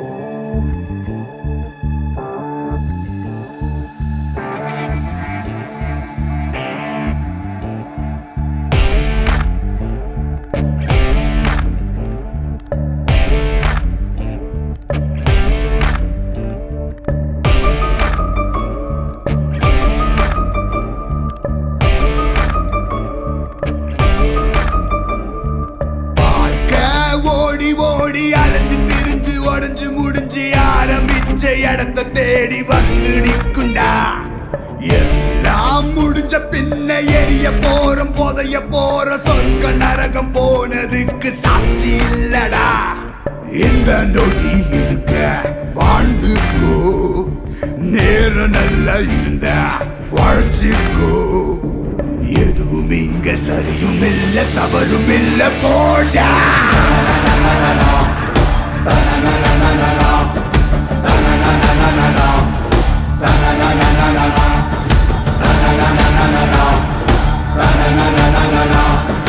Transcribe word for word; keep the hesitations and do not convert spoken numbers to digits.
இடத்தை தேடி வந்து நிற்குண்டா எல்லாம் முடிஞ்ச பின்ன எரிய போறோம் புதைய போற சொர்க்க நரகம் போனதுக்கு சாட்சி இல்லடா இந்த நொடி இருக்க வாழ்ந்துக்கோ நேரம் நல்லா இருந்த வாழ்ச்சிக்கோ எதுவும் இங்க சரியும் இல்ல தவறும் இல்ல போடா Na na na na na na na na na na na na na na